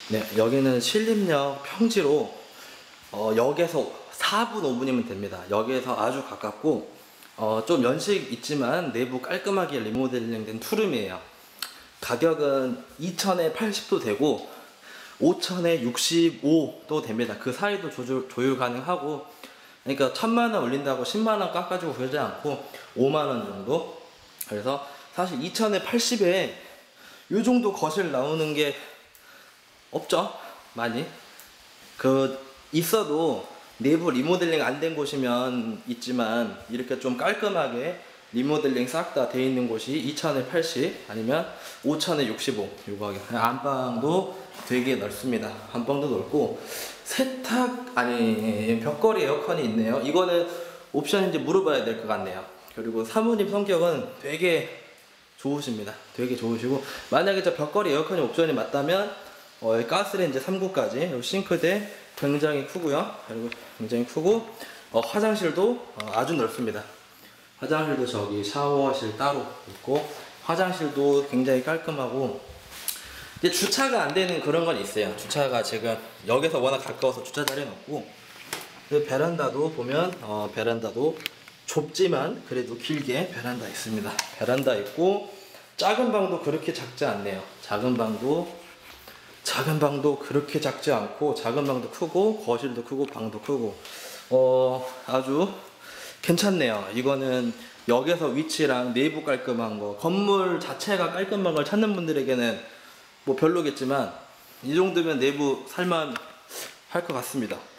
네, 여기는 신림역 평지로 역에서 4분 5분이면 됩니다. 역에서 아주 가깝고 좀 연식 있지만 내부 깔끔하게 리모델링된 투룸이에요. 가격은 2,000에 80도 되고 5,000에 65도 됩니다. 그 사이도 조율 가능하고, 그러니까 1,000만원 올린다고 10만원 깎아주고 그러지 않고 5만원 정도. 그래서 사실 2,000에 80에 이 정도 거실 나오는 게 없죠, 많이. 있어도 내부 리모델링 안 된 곳이면 있지만, 이렇게 좀 깔끔하게 리모델링 싹 다 돼 있는 곳이 2,000에 80 아니면 5,000에 65. 요거 하게. 안방도 되게 넓습니다. 안방도 넓고 벽걸이 에어컨이 있네요. 이거는 옵션인지 물어봐야 될 것 같네요. 그리고 사모님 성격은 되게 좋으십니다. 되게 좋으시고, 만약에 저 벽걸이 에어컨이 옵션이 맞다면 가스레인지 3구까지, 그리고 싱크대 굉장히 크고요. 그리고 굉장히 크고 화장실도 아주 넓습니다. 화장실도 저기 샤워실 따로 있고, 화장실도 굉장히 깔끔하고. 이제 주차가 안 되는 그런 건 있어요. 주차가 지금 역에서 워낙 가까워서 주차 자리는 없고, 베란다도 보면 베란다도 좁지만 그래도 길게 베란다 있습니다. 베란다 있고, 작은 방도 그렇게 작지 않네요. 작은 방도 그렇게 작지 않고, 작은 방도 크고 거실도 크고 방도 크고 아주 괜찮네요. 이거는 역에서 위치랑 내부 깔끔한 거, 건물 자체가 깔끔한 걸 찾는 분들에게는 뭐 별로겠지만 이 정도면 내부 살만 할 것 같습니다.